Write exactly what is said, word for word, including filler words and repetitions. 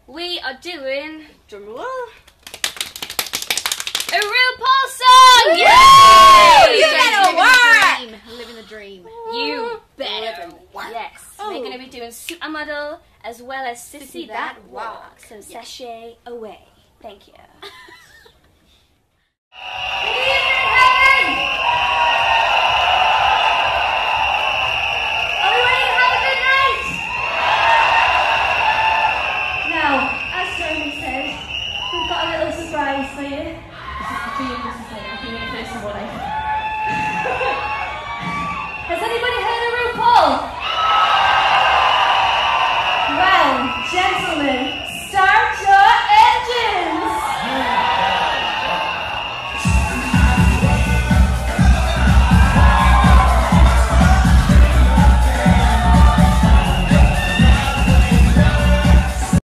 we are doing, drumroll, a RuPaul song! Yay! You better work! Living the dream. You better work. Yes, Oh. we're going to be doing Supermodel as well as Sissy, Sissy That, That Walk. Walk. So sashay away. Thank you. Surprise for you. This is the dream, this is it. I think it's first of all. Has anybody